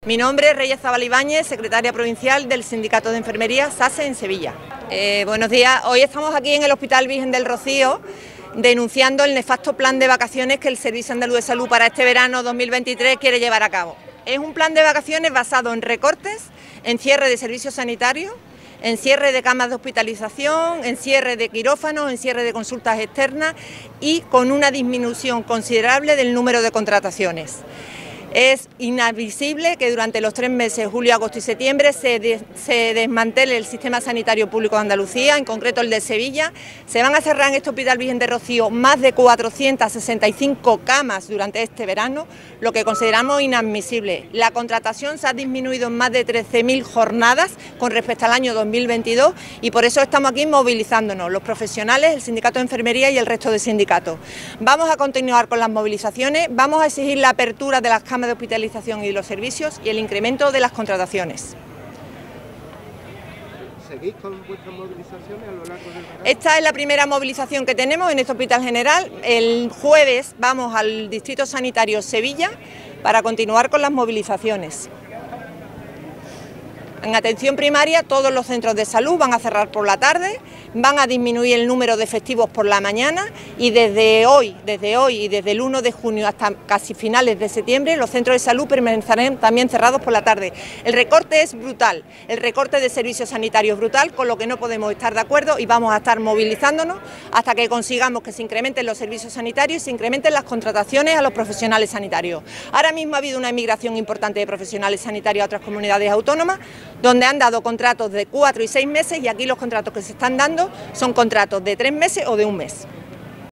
Mi nombre es Reyes Zabal Ibáñez, secretaria provincial del Sindicato de Enfermería SASE en Sevilla. Buenos días, hoy estamos aquí en el Hospital Virgen del Rocío denunciando el nefasto plan de vacaciones que el Servicio Andaluz de Salud para este verano 2023 quiere llevar a cabo. Es un plan de vacaciones basado en recortes, en cierre de servicios sanitarios, en cierre de camas de hospitalización, en cierre de quirófanos, en cierre de consultas externas y con una disminución considerable del número de contrataciones. Es inadmisible que durante los 3 meses, julio, agosto y septiembre, se desmantele el sistema sanitario público de Andalucía, en concreto el de Sevilla. Se van a cerrar en este Hospital Virgen del Rocío más de 465 camas durante este verano, lo que consideramos inadmisible. La contratación se ha disminuido en más de 13.000 jornadas con respecto al año 2022 y por eso estamos aquí movilizándonos, los profesionales, el Sindicato de Enfermería y el resto de sindicatos. Vamos a continuar con las movilizaciones, vamos a exigir la apertura de las camas de hospitalización y los servicios y el incremento de las contrataciones. ¿Seguís con vuestras movilizaciones a lo largo del verano? Esta es la primera movilización que tenemos en este hospital general. El jueves vamos al Distrito Sanitario Sevilla para continuar con las movilizaciones. En atención primaria, todos los centros de salud van a cerrar por la tarde, van a disminuir el número de efectivos por la mañana y desde hoy y desde el 1 de junio hasta casi finales de septiembre, los centros de salud permanecerán también cerrados por la tarde. El recorte es brutal, el recorte de servicios sanitarios es brutal, con lo que no podemos estar de acuerdo y vamos a estar movilizándonos hasta que consigamos que se incrementen los servicios sanitarios y se incrementen las contrataciones a los profesionales sanitarios. Ahora mismo ha habido una emigración importante de profesionales sanitarios a otras comunidades autónomas, donde han dado contratos de 4 y 6 meses y aquí los contratos que se están dando son contratos de 3 meses o de 1 mes.